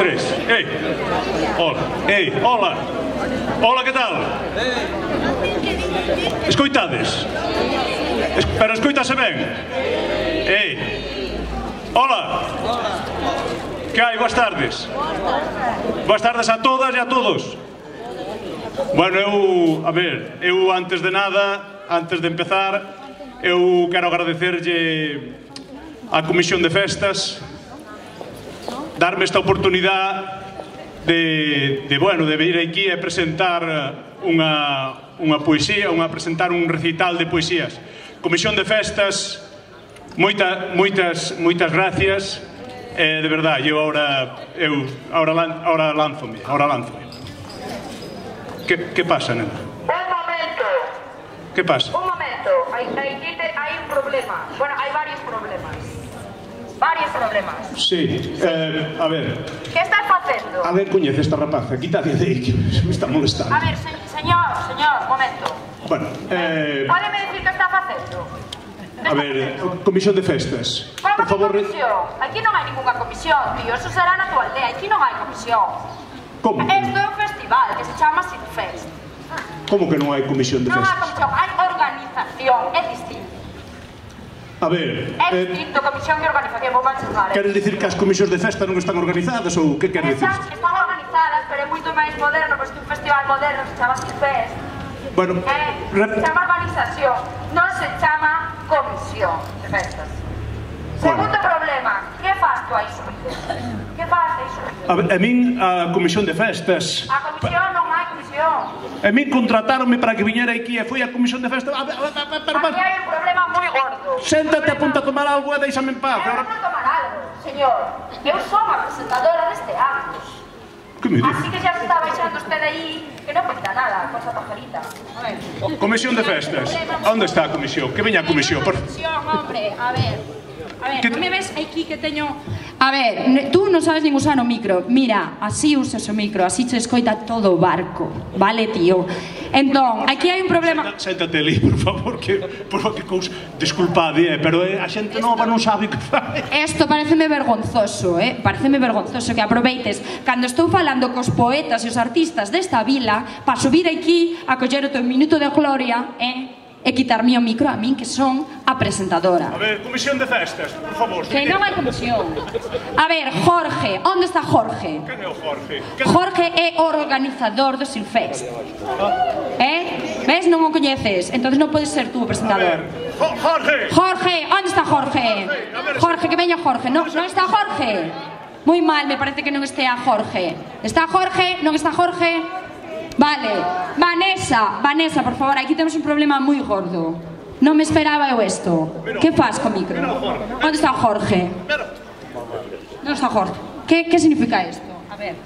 tres. Hola. Hola. Hola, que tal? Escoitades? Pero escoitase ben? Hola. Que hai? Boas tardes. Boas tardes a todas e a todos. Bueno, eu antes de nada, antes de empezar, eu quero agradecerlle á Comisión de Festas darme esta oportunidade de vir aquí e presentar unha poesía, presentar un recital de poesías. Comisión de Festas, moitas gracias, de verdade, ahora lánzome. Que pasa, nena? Un momento. Que pasa? Un momento, hai un problema. Bueno, hai varios problemas. Sí, a ver. Que estás facendo? A ver, coñece esta rapaza, quítade de aí que me está molestando. A ver, señor, momento. Bueno, Pódeme dicir que está facendo? a ver, Comisión de Festas. Por favor... comisión? Aquí non hai ninguna comisión, tío. Eso será na tua aldea. Aquí non hai comisión. Como? Isto é un festival que se chama Sinfest. Como que non hai Comisión de Non hai Festas? comisión, hai organización. É distinto. A ver... É distinto comisión que organización. Vou manchegar. Queres dicir que as comisións de festa non están organizadas ou que queres dicir? Están organizadas, pero é moito máis moderno, pois que un festival moderno se chama Sinfest. Bueno... Se chama organización, non se chama comisión de festas. Segundo problema, que faz tú aí subido? Que faz aí subido? A min, a Comisión de Festas... A comisión non hai comisión. A min contrataronme para que viñera aquí e foi a Comisión de Festas... Aquí hai un problema moi gordo. Séntate, apunta a tomar algo e deixame en paz. Eu non vou tomar algo, señor. Eu son a presentadora deste acto. Que me Así que xa se está baixando usted aí, que non pinta nada, cosa pajarita. A ver. Comisión de Festas. Onde está a comisión? Que veña a comisión, por... Comisión, hombre, a ver, non me ves aquí que teño... A ver, tú non sabes nin usar o micro. Mira, así usas o micro, así se escoita todo o barco. Vale, tío? Entón, aquí hai un problema... Séntate ali, por favor, que cousa... Disculpade, pero a xente nova non sabe que fai. Esto pareceme vergonzoso, Pareceme vergonzoso que aproveites cando estou falando cos poetas e os artistas desta vila para subir aquí a coller o teu minuto de gloria, e quitarme o micro a min, que son a presentadora. A ver, Comisión de Festas, por favor. Que non hai comisión. A ver, Jorge, onde está Jorge? Quen é o Jorge? Jorge é o organizador do Sinfest. Ves, non o coñeces, entonces non podes ser tú o presentador. Jorge! Jorge, onde está Jorge? Jorge, que veña Jorge. Non está Jorge. Moi mal, me parece que non estea Jorge. Está Jorge? Non está Jorge? Vale, Vanessa, por favor, aquí temos un problema moi gordo. Non me esperaba eu isto. Que faz co micro? Onde está Jorge? Non está Jorge. Que significa isto? A ver.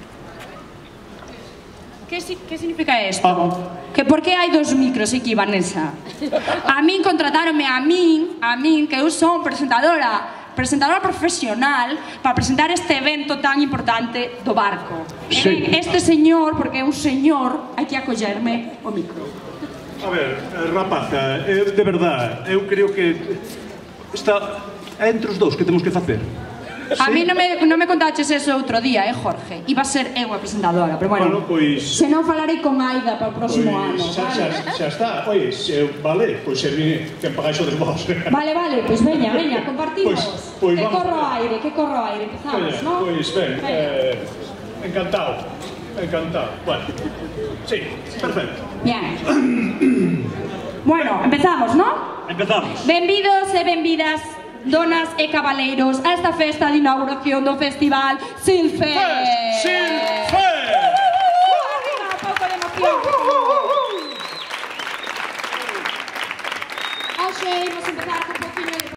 Que significa isto? Que por que hai dos micros aquí, Vanessa? A min contrataronme a min, que eu son presentadora profesional para presentar este evento tan importante do barco. Este señor, porque é un señor, hai que acollerme o micro. A ver, rapaza, de verdad, eu creo que está entre os dous que temos que facer. A mí non me contaches eso outro día, Jorge? Iba a ser eu a presentadora, pero bueno, se non falarei con Aida para o próximo ano. Xa está, oye, vale, pois que pagáis o de vos. Vale, pois veña, compartimos. Que corro aire, empezamos, non? Pois ben, encantado. Bueno, sí, perfecto. Bien. Bueno, empezamos, non? Empezamos. Benvidos e benvidas, donas e cabaleiros, a esta festa de inauguración do festival Sinfest. Sinfest! Arriba, un pouco de emoción. Hoxe imos empezar